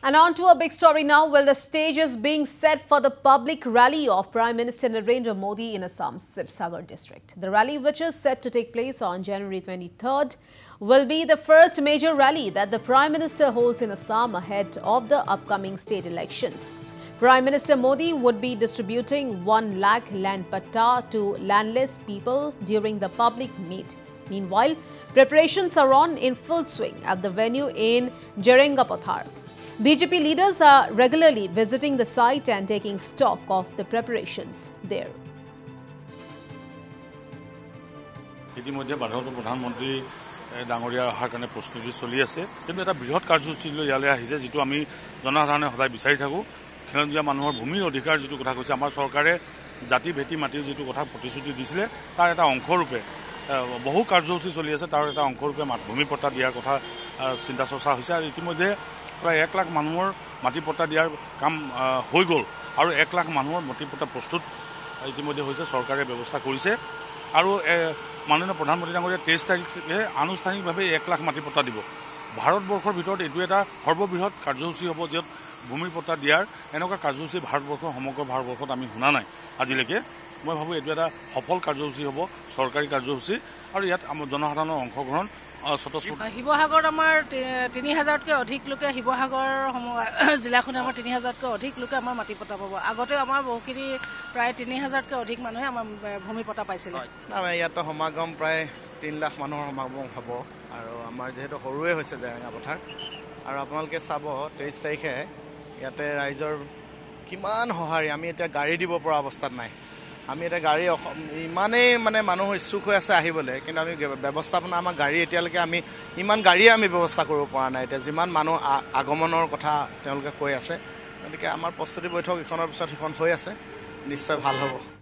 And on to a big story now. Well, the stage is being set for the public rally of Prime Minister Narendra Modi in Assam's Sibsagar district. The rally, which is set to take place on January 23rd, will be the first major rally that the Prime Minister holds in Assam ahead of the upcoming state elections. Prime Minister Modi would be distributing 1 lakh land patta to landless people during the public meet. Meanwhile, preparations are on in full swing at the venue in Jarengapathar. BJP leaders are regularly visiting the site and taking stock of the preparations there. ইতিমধ্যে ভাৰতৰ প্ৰধানমন্ত্ৰী ডাঙৰীয়া অহাৰ কাৰণে প্ৰস্তুতি চলি আছে কিন্তু এটা বৃহৎ কাৰ্যসূচী লৈ ইয়ালৈ আহিছে যেটো আমি জনসাধাৰণে সদায় বিচাৰি থাকো খেলঞ্জিয়া মানুহৰ ভূমিৰ অধিকাৰ যেটো কথা কৈছে আমাৰ চৰকাৰে জাতি ভেটি মাটিৰ যেটো কথা প্ৰতিশ্ৰুতি দিছিলে তাৰ এটা অংশ ৰূপে বহু কাৰ্যসূচী চলি আছে তাৰ এটা অংশ ৰূপে ভূমি পট্টা দিয়াৰ কথা চিন্তা চৰ্চা হৈছে আৰু ইতিমধ্যে প্ৰায় 1 লাখ মানুহৰ মাটি পট্টা দিয়াৰ কাম হৈ গ'ল আৰু 1 লাখ মানুহৰ মাটি পট্টা প্ৰস্তুত ইতিমধ্যে হৈছে চৰকাৰে ব্যৱস্থা কৰিছে আৰু মাননীয় প্ৰধানমন্ত্ৰী ডাঙৰীয়া 23 তাৰিখে আনুষ্ঠানিকভাৱে 1 লাখ মাটি পট্টা দিব ভাৰতবৰ্ষৰ ভিতৰত এটো এটা সৰ্ববৃহৎ কাৰ্যসূচী হ'ব য'ত ভূমি পট্টা দিয়াৰ এনেকুৱা কাৰ্যসূচী ভাৰতবৰ্ষৰ সমগ্ৰ ভাৰতবৰ্ষত আমি শুনা নাই আজিলৈকে মই ভাবো এটো এটা সফল কাৰ্যসূচী হ'ব চৰকাৰী কাৰ্যসূচী আৰু ইয়াত আমাৰ জনসাধাৰণৰ অংশগ্ৰহণ শিৱসাগৰত আমাৰ 3000তকৈ অধিক লোকে শিৱসাগৰ জিলাখনে আমাৰ 3000তকৈ অধিক লোকে আমাৰ মাটি পট্টা পাব আগতে আমাৰ বহুখিনি প্ৰায় 3000তকৈ অধিক মানুহে আমাৰ ভূমি পট্টা পাইছিল ইয়াত সমাগম প্ৰায় 3 লাখ মানুহৰ সমাগম হ'ব আৰু আমাৰ যেহেতু সৰুৱে হৈছে জেৰেঙাপথাৰ আৰু আপোনালোকে চাব 23 তাৰিখে ইয়াতে ৰাইজৰ কিমান সহাৰি আমি এটা গাড়ী দিব পৰা অৱস্থাত নাই আমি এটা গাড়ী ইমানেই মানুহ ইচ্ছুক হৈ আছে আহিবলৈ কিন্তু আমি ব্যৱস্থাপনা আমাৰ গাড়ী এতিয়ালৈকে আমি ইমান গাড়ী আমি ব্যৱস্থা কৰিব পৰা নাই এতিয়া যিমান মানুহ আগমনৰ কথা তেওঁলোকে কৈ আছে গতিকে আমাৰ প্ৰস্তুতি বৈঠক ইখনৰ পিছত সিখন হৈ আছে নিশ্চয় ভাল হ'ব